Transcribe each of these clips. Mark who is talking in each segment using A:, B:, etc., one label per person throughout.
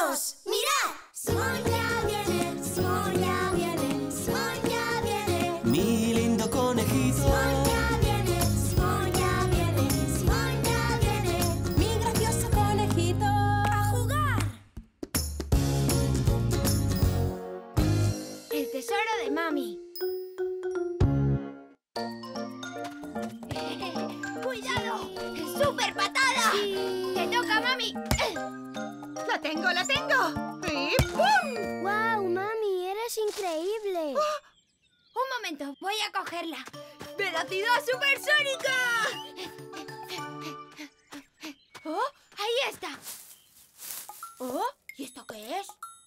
A: ¡Conejitos! ¡Mirad! Simón ya viene, Simón ya viene, Simón ya viene.
B: Mi lindo conejito.
A: Simón ya viene, Simón ya viene, Simón ya viene. Mi gracioso conejito. ¡A jugar!
C: El tesoro de Mami. ¡Cuidado! ¡Súper patada!
D: Sí.
C: ¡Te toca, Mami!
E: ¡La tengo, la tengo! ¡Y pum!
D: ¡Guau, Mami! ¡Eres increíble!
C: Un momento, voy a cogerla. ¡Velocidad supersónica! ¡Oh! ¡Ahí está! ¡Oh! ¿Y esto qué es?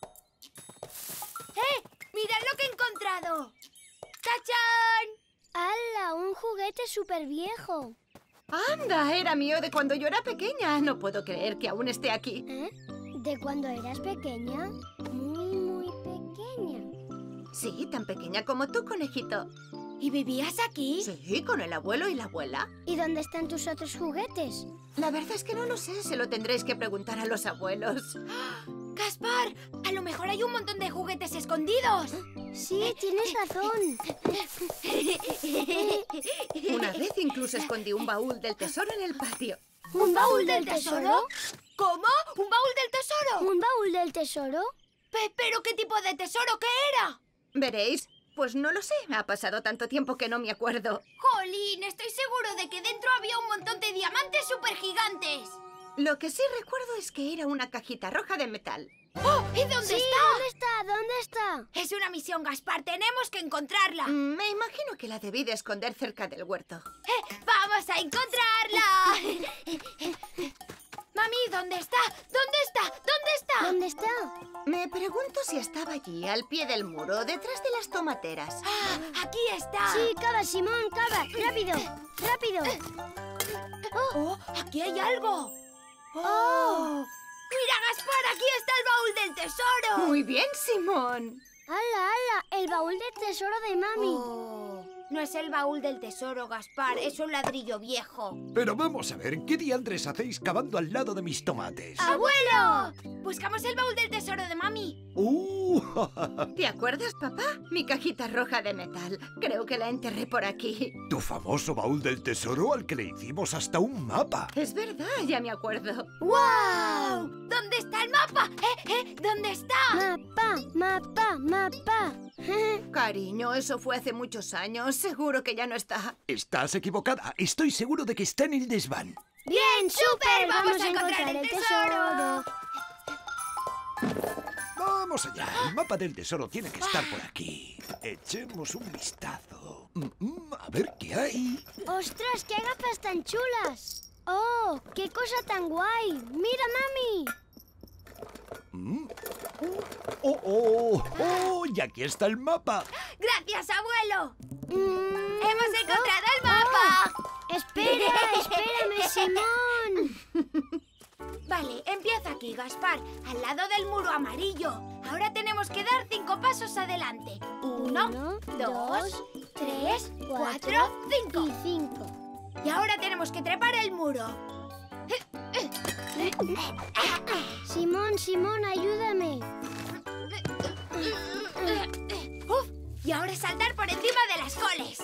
C: ¡Eh! ¡Mirad lo que he encontrado! ¡Tachán!
D: ¡Hala! ¡Un juguete súper viejo!
E: ¡Anda! Era mío de cuando yo era pequeña. No puedo creer que aún esté aquí.
D: ¿Eh? ¿De cuando eras pequeña? Muy pequeña.
E: Sí, tan pequeña como tú, conejito.
C: ¿Y vivías aquí?
E: Sí, con el abuelo y la abuela.
D: ¿Y dónde están tus otros juguetes?
E: La verdad es que no lo sé. Se lo tendréis que preguntar a los abuelos.
C: ¡Gaspar! A lo mejor hay un montón de juguetes escondidos.
D: Sí, tienes razón.
E: Una vez incluso escondí un baúl del tesoro en el patio.
D: ¿Un baúl del tesoro?
C: ¿Cómo? ¿Un baúl del tesoro?
D: ¿Un baúl del tesoro?
C: ¿Pero qué tipo de tesoro que era?
E: ¿Veréis? Pues no lo sé. Ha pasado tanto tiempo que no me acuerdo.
C: ¡Jolín! Estoy seguro de que dentro había un montón de diamantes supergigantes.
E: Lo que sí recuerdo es que era una cajita roja de metal.
C: ¡Oh! ¿Y dónde
D: Sí,
C: está?
D: ¿dónde está? ¿Dónde está?
C: Es una misión, Gaspar. Tenemos que encontrarla.
E: Me imagino que la debí de esconder cerca del huerto.
C: ¡Vamos a encontrarla! Mami, ¿dónde está? ¿Dónde está? ¿Dónde está?
D: ¿Dónde está?
E: Me pregunto si estaba allí, al pie del muro, detrás de las tomateras.
C: ¡Ah! ¡Aquí está!
D: Sí, cava, Simón, cava. ¡Rápido! ¡Rápido!
C: ¡Oh! ¡Aquí hay algo!
D: ¡Oh!
C: ¡Mira, Gaspar! ¡Aquí está el baúl del tesoro!
E: Muy bien, Simón.
D: ¡Hala! El baúl del tesoro de Mami.
C: Oh, no es el baúl del tesoro, Gaspar. Es un ladrillo viejo.
F: Pero vamos a ver, ¿qué diantres hacéis cavando al lado de mis tomates?
C: ¡Abuelo! Buscamos el baúl del tesoro de Mami.
E: ¿Te acuerdas, papá? Mi cajita roja de metal. Creo que la enterré por aquí.
F: Tu famoso baúl del tesoro al que le hicimos hasta un mapa.
E: Es verdad, ya me acuerdo.
C: ¡Wow! ¿Dónde está el mapa? ¿Dónde está?
D: ¡Mapa!
E: Cariño, eso fue hace muchos años. Seguro que ya no está.
F: Estás equivocada. Estoy seguro de que está en el desván.
D: ¡Bien,
C: súper! ¡Vamos a encontrar el tesoro!
F: Vamos allá. El mapa del tesoro tiene que estar por aquí. Echemos un vistazo. A ver qué hay.
D: ¡Ostras, qué gafas tan chulas! ¡Oh, qué cosa tan guay! ¡Mira, Mami!
F: ¡Oh! Y aquí está el mapa.
C: ¡Gracias, abuelo!
D: Mm,
C: ¡Hemos encontrado el mapa!
D: Espérame, Simón.
C: Vale, empieza aquí, Gaspar, al lado del muro amarillo. Ahora tenemos que dar 5 pasos adelante. 1, 2, 3, 4, 5.
D: Y 5.
C: Y ahora tenemos que trepar el muro.
D: Simón, ayúdame.
C: ¡Uf! Y ahora saltar por encima de las coles.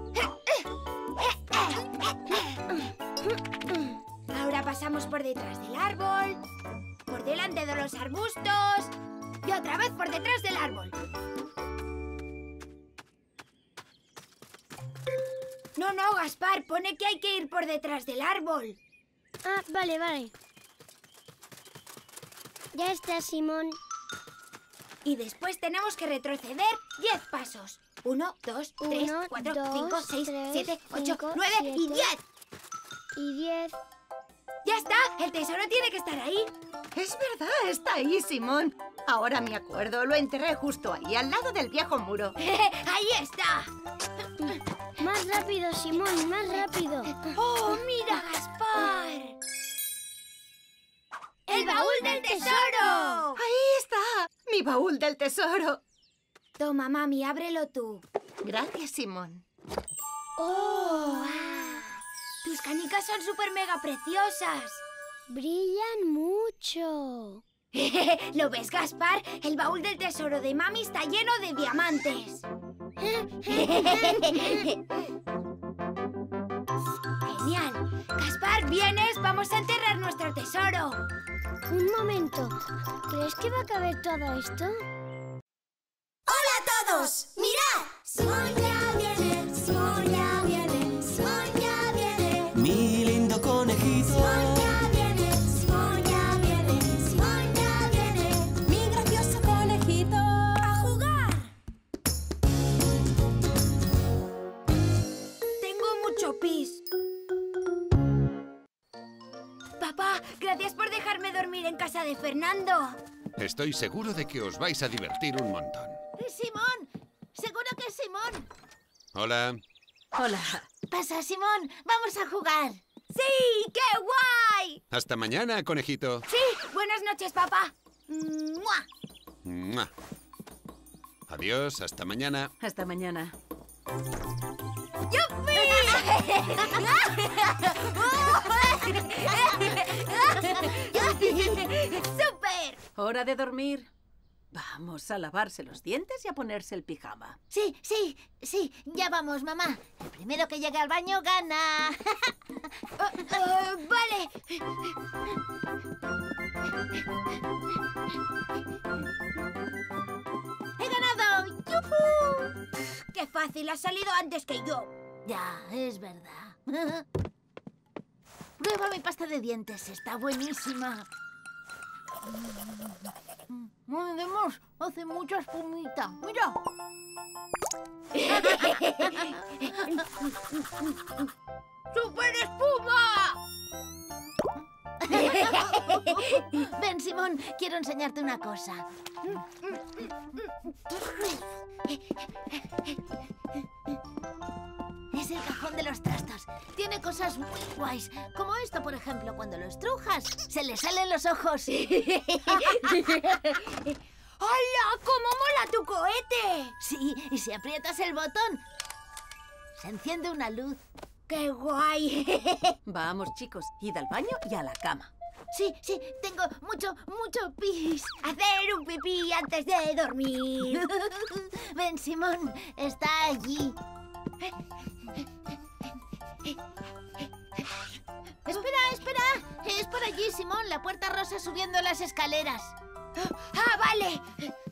C: Ahora pasamos por detrás del árbol, por delante de los arbustos y otra vez por detrás del árbol. No, Gaspar, pone que hay que ir por detrás del árbol.
D: Ah, vale. Ya está, Simón.
C: Y después tenemos que retroceder 10 pasos. 1, 2, 3,
D: 1,
C: 4,
D: 2,
C: 5, 6,
D: 3,
C: 7, 8,
D: 5,
C: 9 y
D: 7.
C: 10.
D: Y 10.
C: ¡Ya está! ¡El tesoro tiene que estar ahí!
E: Es verdad, está ahí, Simón. Ahora me acuerdo, lo enterré justo ahí, al lado del viejo muro.
C: ¡Ahí está!
D: Más rápido, Simón, más rápido.
C: ¡Oh, mira, Gaspar! ¡El baúl del tesoro!
E: ¡Ahí está! ¡Mi baúl del tesoro!
C: Toma, Mami, ábrelo tú.
E: Gracias, Simón.
C: ¡Oh! Tus canicas son súper mega preciosas.
D: Brillan mucho.
C: ¿Lo ves, Gaspar? El baúl del tesoro de Mami está lleno de diamantes. Genial. Gaspar, ¿vienes? Vamos a enterrar nuestro tesoro.
D: Un momento. ¿Crees que va a caber todo esto?
A: ¡Hola a todos! ¡Mirad! Simón ya viene, Simón ya viene, Simón ya viene.
B: Mi lindo conejito.
A: Simón ya viene, Simón ya viene, Simón ya viene.
C: Mi gracioso conejito. ¡A jugar! Tengo mucho pis. Papá, gracias por dejarme dormir en casa de Fernando.
G: Estoy seguro de que os vais a divertir un montón.
E: ¡Simón! ¡Seguro que es Simón!
G: Hola.
E: Hola. Pasa, Simón. Vamos a jugar.
C: ¡Sí! ¡Qué guay!
G: Hasta mañana, conejito.
C: Sí, buenas noches, papá. ¡Mua!
G: ¡Mua! Adiós, hasta mañana.
E: Hasta mañana.
C: ¡Súper!
E: Hora de dormir. Vamos a lavarse los dientes y a ponerse el pijama.
H: Sí, sí, sí. Ya vamos, mamá. El primero que llegue al baño gana.
C: Vale.
H: ¡He ganado! ¡Yujú!
C: ¡Qué fácil! Has salido antes que yo.
H: Ya, es verdad. Prueba mi pasta de dientes. Está buenísima. Además, hace mucha espumita. ¡Mira!
C: ¡Súper espuma!
H: Ven, Simón, quiero enseñarte una cosa. Es el cajón de los trastos. Tiene cosas muy guays. Como esto, por ejemplo, cuando lo estrujas, se le salen los ojos.
C: ¡Hola! ¡Cómo mola tu cohete!
H: Sí, y si aprietas el botón, se enciende una luz.
C: ¡Qué guay!
E: Vamos, chicos, id al baño y a la cama.
H: Sí, sí, tengo mucho pis.
C: Hacer un pipí antes de dormir.
H: Ven, Simón, está allí. Espera. Es por allí, Simón, la puerta rosa subiendo las escaleras.
C: ¡Ah, vale!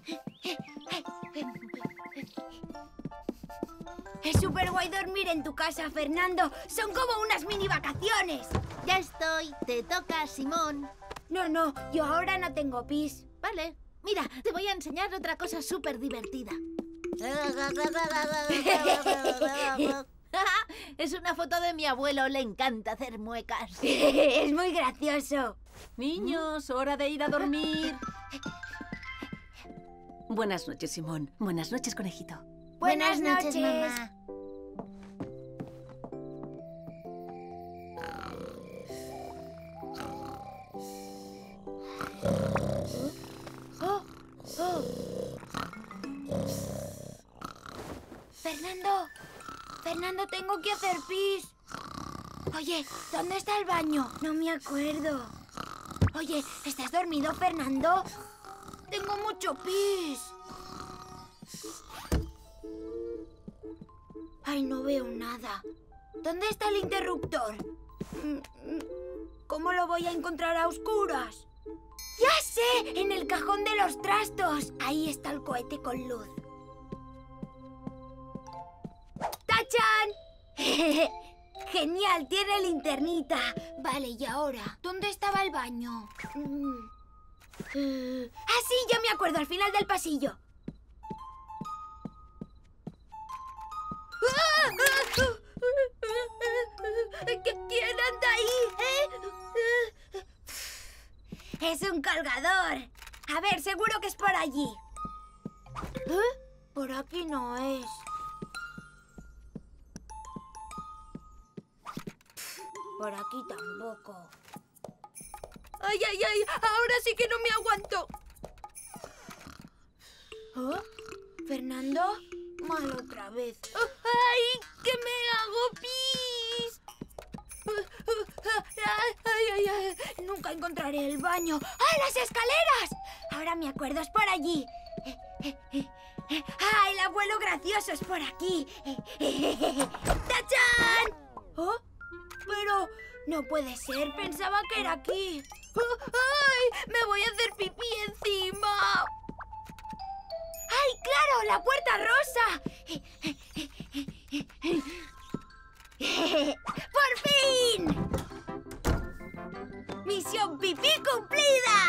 C: Es súper guay dormir en tu casa, Fernando. Son como unas mini vacaciones.
H: Ya estoy. Te toca, Simón.
C: No, yo ahora no tengo pis.
H: Vale. Mira, te voy a enseñar otra cosa súper divertida. Es una foto de mi abuelo. Le encanta hacer muecas.
C: Es muy gracioso.
E: Niños, hora de ir a dormir. Buenas noches, Simón. Buenas noches, conejito.
C: Buenas noches,
H: mamá.
C: Fernando, tengo que hacer pis. Oye, ¿dónde está el baño? No me acuerdo. Oye, ¿estás dormido, Fernando? Tengo mucho pis. Ay, no veo nada. ¿Dónde está el interruptor? ¿Cómo lo voy a encontrar a oscuras? ¡Ya sé! ¡En el cajón de los trastos! Ahí está el cohete con luz. ¡Tachan! ¡Genial! Tiene linternita. Vale, ¿y ahora? ¿Dónde estaba el baño? ¡Ah, sí! Ya me acuerdo, al final del pasillo. ¿Quién anda ahí? Es un colgador. A ver, seguro que es por allí. Por aquí no es. Por aquí tampoco. ¡Ay! Ahora sí que no me aguanto. ¿Oh? ¿Fernando? Mal otra vez. ¡Ay! ¡Que me hago pis! ¡Ay! Nunca encontraré el baño. ¡Ah, las escaleras! Ahora me acuerdo, es por allí. ¡Ah, el abuelo gracioso es por aquí! ¡Tachán! ¿Oh? Pero no puede ser, pensaba que era aquí. ¡Ay! ¡Me voy a hacer pipí encima! ¡Ay, claro! ¡La puerta rosa! ¡Por fin! ¡Misión pipí cumplida!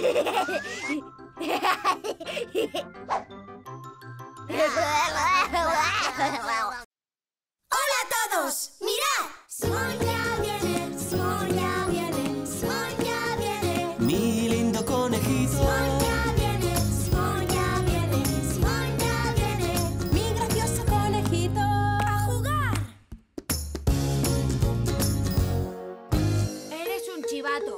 A: ¡Hola a todos! ¡Mirad! Simón ya viene, Simón ya viene, Simón ya viene.
B: Mi lindo conejito.
A: Simón ya viene, Simón ya viene, Simón ya viene.
C: Mi gracioso conejito. ¡A jugar! Eres un chivato.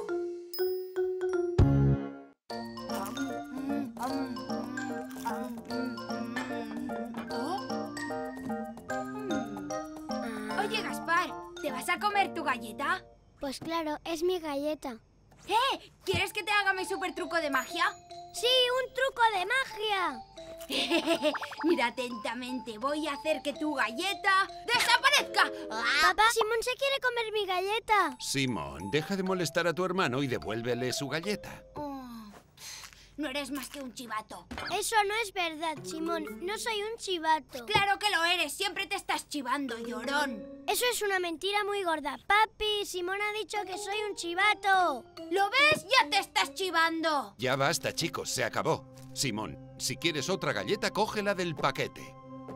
C: Oye, Gaspar, ¿te vas a comer tu galleta?
D: Pues claro, es mi galleta.
C: ¿Quieres que te haga mi super truco de magia?
D: ¡Sí, un truco de magia!
C: Mira atentamente, voy a hacer que tu galleta desaparezca.
D: Papá, Simón se quiere comer mi galleta.
G: Simón, deja de molestar a tu hermano y devuélvele su galleta.
C: No eres más que un chivato.
D: Eso no es verdad, Simón. No soy un chivato.
C: Claro que lo eres, siempre te estás chivando, llorón.
D: Eso es una mentira muy gorda. Papi, Simón ha dicho que soy un chivato.
C: ¿Lo ves? Ya te estás chivando.
G: Ya basta, chicos, se acabó. Simón, si quieres otra galleta, cógela del paquete.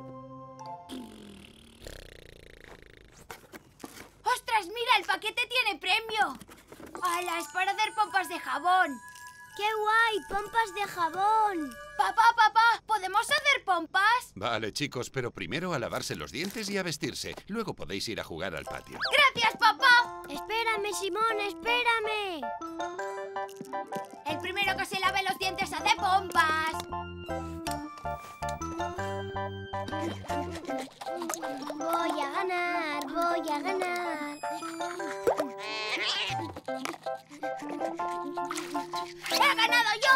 C: ¡Ostras, mira, el paquete tiene premio! ¡Hala, es para hacer pompas de jabón!
D: ¡Qué guay! ¡Pompas de jabón!
C: Papá, ¿podemos hacer pompas?
G: Vale, chicos, pero primero a lavarse los dientes y a vestirse. Luego podéis ir a jugar al patio.
C: ¡Gracias, papá!
D: Espérame, Simón, espérame.
C: El primero que se lave los dientes hace pompas.
D: Voy a ganar, voy a ganar.
C: ¡He ganado yo!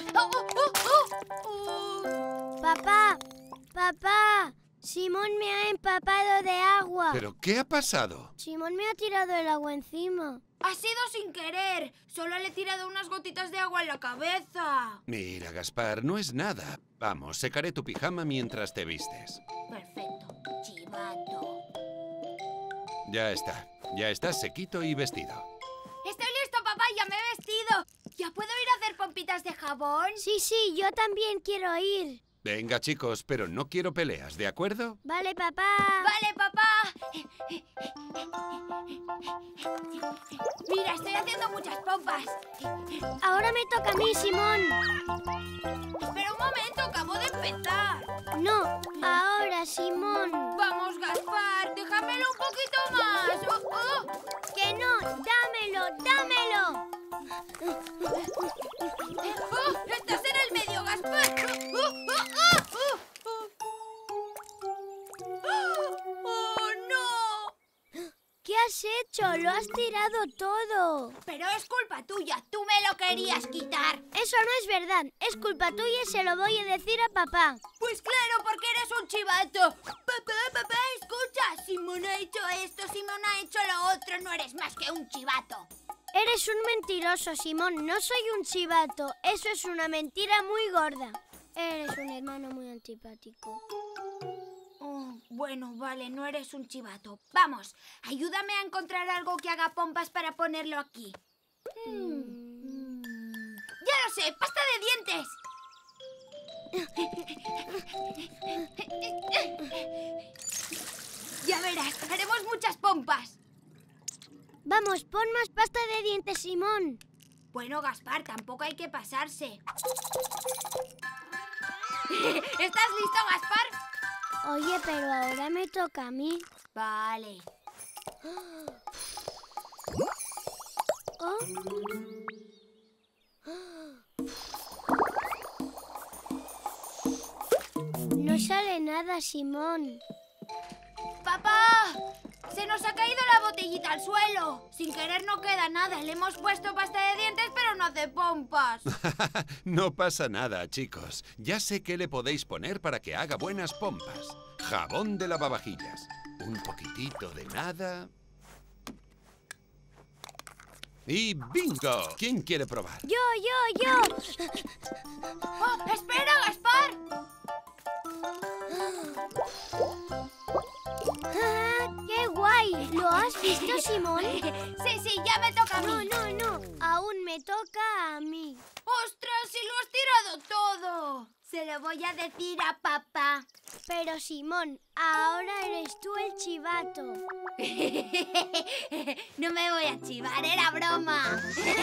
D: Papá, Simón me ha empapado de agua.
G: ¿Pero qué ha pasado?
D: Simón me ha tirado el agua encima.
C: Ha sido sin querer. Solo le he tirado unas gotitas de agua en la cabeza.
G: Mira, Gaspar, no es nada. Vamos, secaré tu pijama mientras te vistes.
C: Perfecto, chivato.
G: Ya estás sequito y vestido.
C: Estoy listo, papá, ya me he vestido. ¿Ya puedo ir a hacer pompitas de jabón?
D: Sí, yo también quiero ir.
G: Venga, chicos, pero no quiero peleas, ¿de acuerdo?
D: Vale, papá.
C: Vale, papá. Mira, estoy haciendo muchas pompas.
D: Ahora me toca a mí, Simón.
C: Espera un momento, acabo de empezar.
D: No, ahora, Simón.
C: Vamos, Gaspar, déjamelo un poquito más.
D: Que no, dámelo.
C: ¡Estás en el medio, Gaspar! ¡Oh, no!
D: ¿Qué has hecho? Lo has tirado todo.
C: Pero es culpa tuya, tú me lo querías quitar.
D: Eso no es verdad. Es culpa tuya y se lo voy a decir a papá.
C: Pues claro, porque eres un chivato. Papá, escucha. Simón ha hecho esto, Simón ha hecho lo otro. No eres más que un chivato.
D: Eres un mentiroso, Simón. No soy un chivato. Eso es una mentira muy gorda. Eres un hermano muy antipático.
C: Bueno, vale, no eres un chivato. Vamos, ayúdame a encontrar algo que haga pompas para ponerlo aquí. ¡Ya lo sé! ¡Pasta de dientes! Ya verás, haremos muchas pompas.
D: Vamos, pon más pasta de dientes, Simón.
C: Bueno, Gaspar, tampoco hay que pasarse. ¿Estás listo, Gaspar?
D: Oye, pero ahora me toca a mí.
C: Vale.
D: ¿Oh? No sale nada, Simón.
C: ¡Papá! Se nos ha caído la botellita al suelo. Sin querer no queda nada. Le hemos puesto pasta de dientes, pero no hace pompas.
G: No pasa nada, chicos. Ya sé qué le podéis poner para que haga buenas pompas. Jabón de lavavajillas. Un poquitito de nada. Y ¡bingo! ¿Quién quiere probar?
D: Yo.
C: ¡Oh, espera, Gaspar!
D: Ah, ¡qué guay! ¿Lo has visto, Simón?
C: Sí, ya me toca a mí.
D: No. Aún me toca a mí.
C: ¡Ostras, si lo has tirado todo! Se lo voy a decir a papá.
D: Pero, Simón, ahora eres tú el chivato.
C: No me voy a chivar, era broma.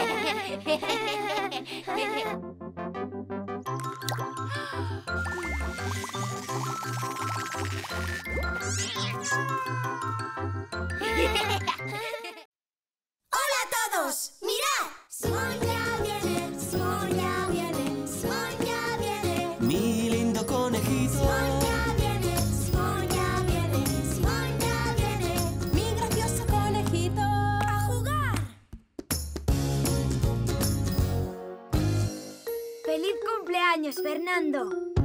A: ¡Hola a todos! ¡Mirad! Simón ya viene, Simón ya viene, Simón ya viene.
B: Mi lindo conejito.
A: Simón ya viene, Simón ya viene, Simón ya viene. Mi gracioso conejito. ¡A jugar!
C: ¡Feliz cumpleaños, Fernando!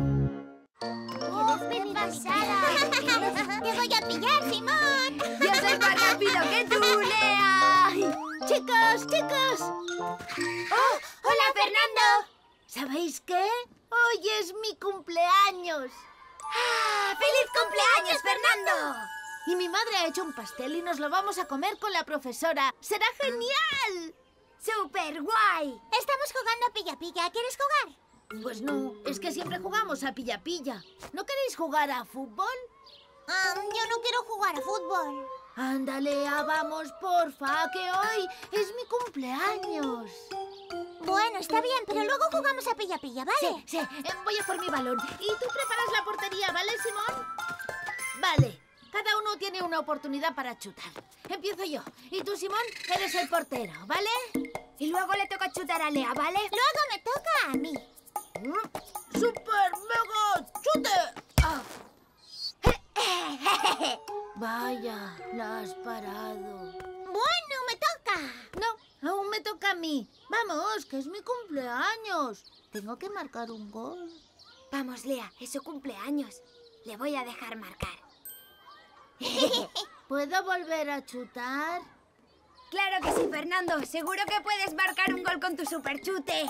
H: ¡Qué pasada! ¡Te voy a pillar, Simón!
C: ¡Yo soy más rápido que tú, Lea!
E: Chicos.
C: ¡Oh! ¡Hola, Fernando!
E: ¿Sabéis qué? Hoy es mi cumpleaños.
C: ¡Ah! ¡Feliz cumpleaños, Fernando!
E: Y mi madre ha hecho un pastel y nos lo vamos a comer con la profesora. ¡Será genial!
C: ¡Súper guay!
H: Estamos jugando a pilla-pilla. ¿Quieres jugar?
E: Pues no, es que siempre jugamos a pilla-pilla. ¿No queréis jugar a fútbol?
H: Yo no quiero jugar a fútbol.
E: Ándale, vamos, porfa, que hoy es mi cumpleaños.
H: Bueno, está bien, pero luego jugamos a pilla-pilla, ¿vale?
E: Sí, voy a por mi balón. Y tú preparas la portería, ¿vale, Simón? Vale, cada uno tiene una oportunidad para chutar. Empiezo yo. Y tú, Simón, eres el portero, ¿vale?
C: Y luego le toca chutar a Lea, ¿vale?
H: Luego me toca a mí.
E: ¡Super mega chute! Ah. Vaya, la has parado.
H: Bueno, me toca.
E: No, aún me toca a mí. Vamos, que es mi cumpleaños. Tengo que marcar un gol.
C: Vamos, Lea, es su cumpleaños. Le voy a dejar marcar.
E: ¿Puedo volver a chutar?
C: ¡Claro que sí, Fernando! ¡Seguro que puedes marcar un gol con tu superchute!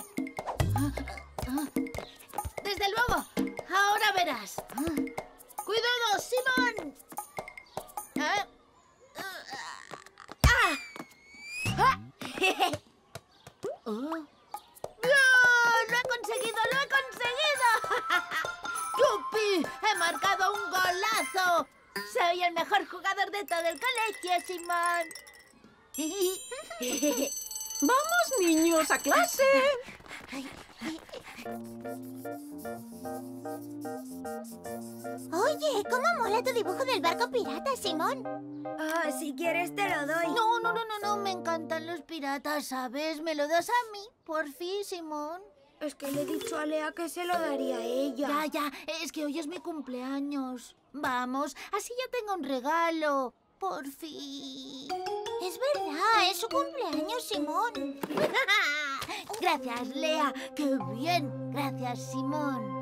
E: Desde luego. Ahora verás. ¡Cuidado, Simón! ¡Bien! ¡Lo he conseguido! ¡Yupi! ¡He marcado un golazo! ¡Soy el mejor jugador de todo el colegio, Simón!
B: ¡Vamos, niños, a clase!
H: Oye, ¿cómo mola tu dibujo del barco pirata, Simón?
C: Oh, si quieres te lo doy.
E: No, me encantan los piratas, ¿sabes? ¿Me lo das a mí? Por fin, Simón.
C: Es que le he dicho a Lea que se lo daría a ella.
E: Ya, es que hoy es mi cumpleaños. Vamos, así ya tengo un regalo. Por fin.
H: Es verdad, es su cumpleaños, Simón.
E: Gracias, Lea. ¡Qué bien! Gracias, Simón.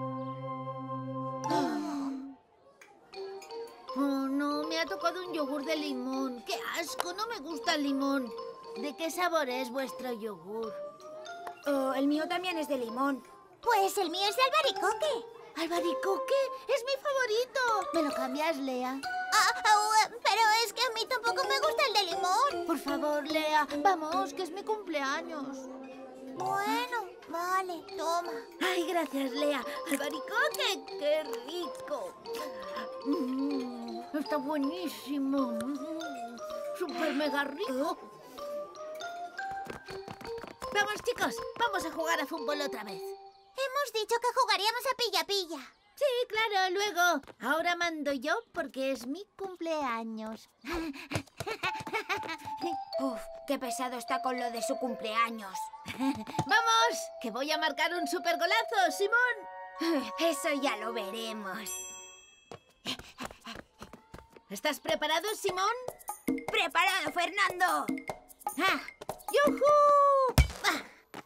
E: Oh, no, me ha tocado un yogur de limón. ¡Qué asco! No me gusta el limón. ¿De qué sabor es vuestro yogur?
C: Oh, el mío también es de limón.
H: Pues el mío es de albaricoque.
E: ¡Albaricoque! ¡Es mi favorito! ¿Me lo cambias, Lea?
H: Pero es que a mí tampoco me gusta el de limón.
E: Por favor, Lea. Vamos, que es mi cumpleaños.
H: Bueno, vale, toma.
E: Ay, gracias, Lea. ¡Albaricoque! ¡Qué rico! Está buenísimo. ¡Súper mega rico! Vamos, chicos. Vamos a jugar a fútbol otra vez.
H: Hemos dicho que jugaríamos a pilla-pilla.
E: Sí, claro, luego. Ahora mando yo porque es mi cumpleaños.
C: Uf, qué pesado está con lo de su cumpleaños.
E: ¡Vamos! Que voy a marcar un super golazo, Simón.
C: Eso ya lo veremos.
E: ¿Estás preparado, Simón?
C: ¡Preparado, Fernando!
E: ¡Ah! ¡Yujú! ¡Ah!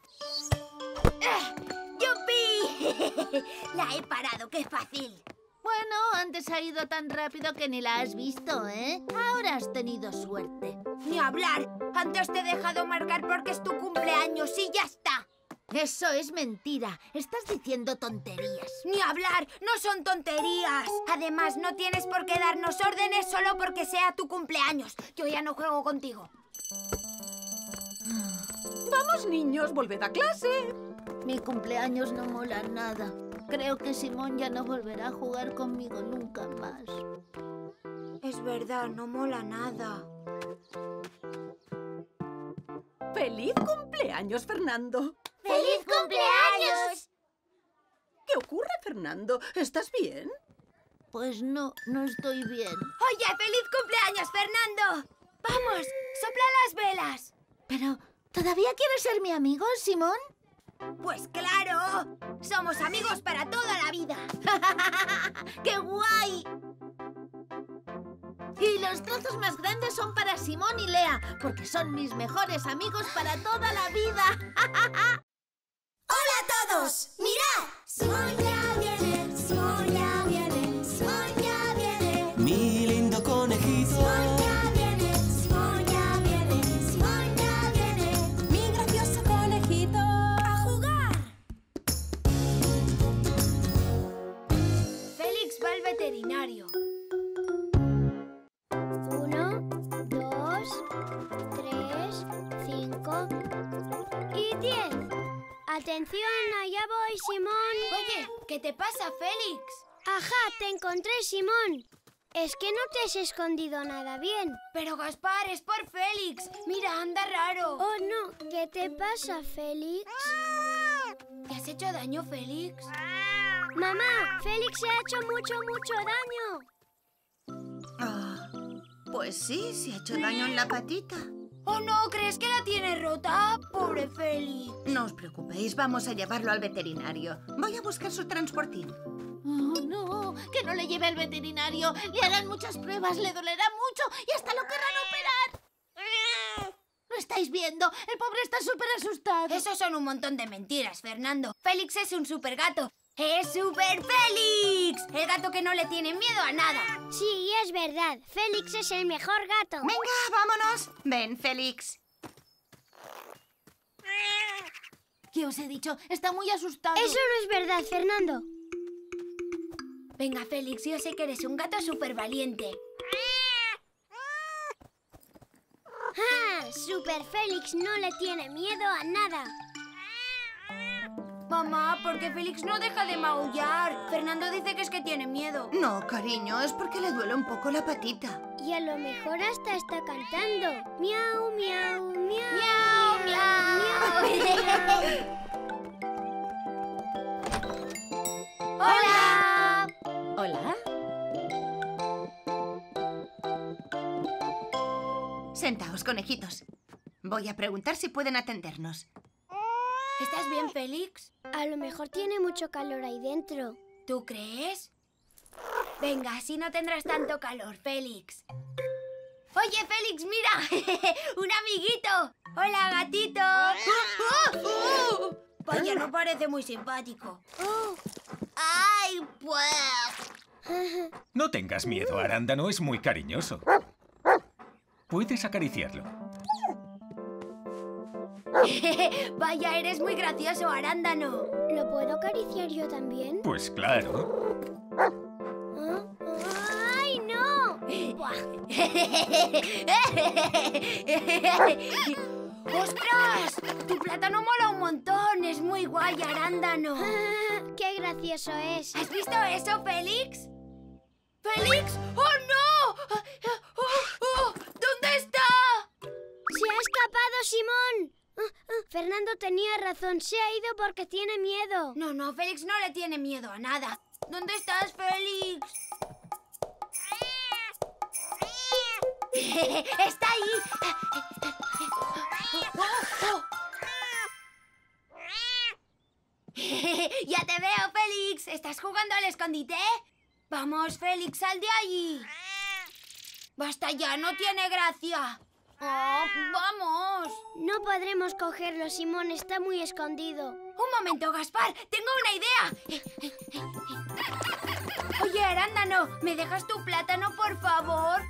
C: ¡Yupi! La he parado, qué fácil.
E: Bueno, antes ha ido tan rápido que ni la has visto, ¿eh? Ahora has tenido suerte.
C: Ni hablar. Antes te he dejado marcar porque es tu cumpleaños y ya está.
E: Eso es mentira. Estás diciendo tonterías.
C: Ni hablar. No son tonterías. Además, no tienes por qué darnos órdenes solo porque sea tu cumpleaños. Yo ya no juego contigo.
B: Vamos, niños, volved a clase.
E: Mi cumpleaños no mola nada. Creo que Simón ya no volverá a jugar conmigo nunca más.
C: Es verdad, no mola nada.
B: ¡Feliz cumpleaños, Fernando!
C: ¡Feliz cumpleaños!
B: ¿Qué ocurre, Fernando? ¿Estás bien?
E: Pues no estoy bien.
C: Oye, feliz cumpleaños, Fernando. Vamos, sopla las velas.
E: Pero, ¿todavía quieres ser mi amigo, Simón?
C: Pues claro, somos amigos para toda la vida.
E: ¡Qué guay! Y los trozos más grandes son para Simón y Lea, porque son mis mejores amigos para toda la vida.
A: ¡Hola a todos! ¡Mirad! Simón ya viene, Simón ya viene, Simón ya viene.
B: Mi lindo conejito.
A: Simón ya viene, Simón ya viene, Simón ya viene. Mi gracioso conejito. ¡A jugar!
C: Félix va al veterinario.
D: 1, 2, 3, 5 y 10. ¡Atención! ¡Allá voy, Simón!
C: Oye, ¿qué te pasa, Félix?
D: ¡Ajá! ¡Te encontré, Simón! Es que no te has escondido nada bien.
C: Pero Gaspar, es por Félix. Mira, anda raro.
D: Oh, no. ¿Qué te pasa, Félix?
C: ¿Te has hecho daño, Félix?
D: Mamá, Félix se ha hecho mucho daño.
I: Pues sí, se ha hecho daño en la patita.
C: ¿Oh no? ¿Crees que la tiene rota? Pobre Félix.
I: No os preocupéis, vamos a llevarlo al veterinario. Voy a buscar su transportín.
E: Oh, no, que no le lleve al veterinario. Le harán muchas pruebas, le dolerá mucho y hasta lo querrán operar. ¿Lo estáis viendo? El pobre está súper asustado.
C: Esos son un montón de mentiras, Fernando. Félix es un super gato. ¡Es Super Félix! El gato que no le tiene miedo a nada.
D: Sí, es verdad. Félix es el mejor gato.
I: Venga, vámonos. Ven, Félix.
E: ¿Qué os he dicho? Está muy asustado.
D: Eso no es verdad, Fernando.
C: Venga, Félix, yo sé que eres un gato súper valiente.
D: ¡Ah! Super Félix no le tiene miedo a nada.
C: Mamá, ¿por qué Félix no deja de maullar? Fernando dice que es que tiene miedo.
I: No, cariño, es porque le duele un poco la patita.
D: Y a lo mejor hasta está cantando. Miau, miau, miau.
C: ¡Miau, miau! ¡Hola!
B: Hola.
I: Sentaos, conejitos. Voy a preguntar si pueden atendernos.
C: ¿Estás bien, Félix?
D: A lo mejor tiene mucho calor ahí dentro.
C: ¿Tú crees? Venga, así no tendrás tanto calor, Félix. Oye, Félix, mira. ¡Un amiguito! ¡Hola, gatito! Vaya, no parece muy simpático.
E: ¡Ay, pues!
J: No tengas miedo, Arándano es muy cariñoso. Puedes acariciarlo.
C: Vaya, eres muy gracioso, Arándano.
D: ¿Lo puedo acariciar yo también?
J: Pues claro.
D: ¿Ah? ¡Ay, no!
C: ¡Ostras! Tu plátano mola un montón. Es muy guay, Arándano.
D: ¡Qué gracioso es!
C: ¿Has visto eso, Félix? ¿Félix? ¡Oh, no! ¿Dónde está?
D: ¡Se ha escapado, Simón! Fernando tenía razón. Se ha ido porque tiene miedo.
C: No, Félix no le tiene miedo a nada. ¿Dónde estás, Félix? ¡Está ahí! ¡Ya te veo, Félix! ¿Estás jugando al escondite? Vamos, Félix, sal de allí. ¡Basta ya! ¡No tiene gracia! ¡Oh, vamos!
D: No podremos cogerlo, Simón. Está muy escondido.
C: Un momento, Gaspar. Tengo una idea. Oye, Arándano, ¿me dejas tu plátano, por favor?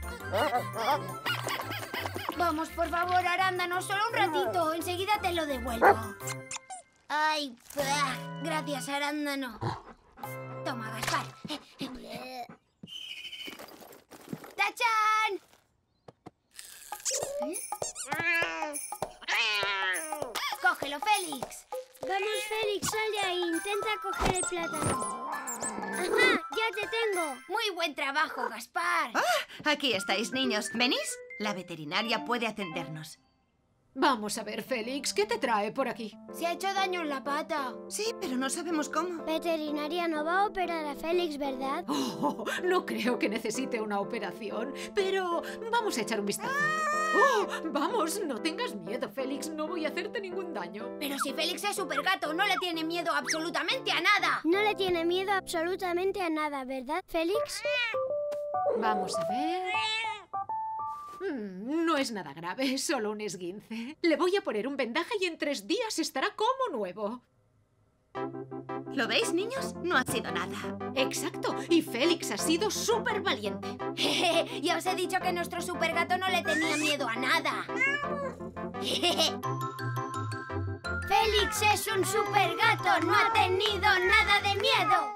C: Vamos, por favor, Arándano, solo un ratito. Enseguida te lo devuelvo. Ay, gracias, Arándano. Toma, Gaspar. ¡Tachán! ¡Cógelo, Félix!
D: Vamos, Félix, sal de ahí. Intenta coger el plátano. ¡Ajá! ¡Ya te tengo!
C: Muy buen trabajo, Gaspar.
I: Aquí estáis, niños. ¿Venís? La veterinaria puede atendernos.
K: Vamos a ver, Félix, ¿qué te trae por aquí?
C: Se ha hecho daño en la pata.
I: Sí, pero no sabemos cómo.
D: Veterinaria no va a operar a Félix, ¿verdad?
K: Oh, no creo que necesite una operación, pero vamos a echar un vistazo. ¡Oh! Vamos, no tengas miedo, Félix. No voy a hacerte ningún daño.
C: Pero si Félix es supergato, no le tiene miedo absolutamente a nada.
D: No le tiene miedo absolutamente a nada, ¿verdad, Félix?
K: Vamos a ver... No es nada grave, solo un esguince. Le voy a poner un vendaje y en 3 días estará como nuevo.
I: ¿Lo veis, niños? No ha sido nada.
K: Exacto, y Félix ha sido súper valiente.
C: Ya os he dicho que nuestro supergato no le tenía miedo a nada.
D: Félix es un supergato, no ha tenido nada de miedo.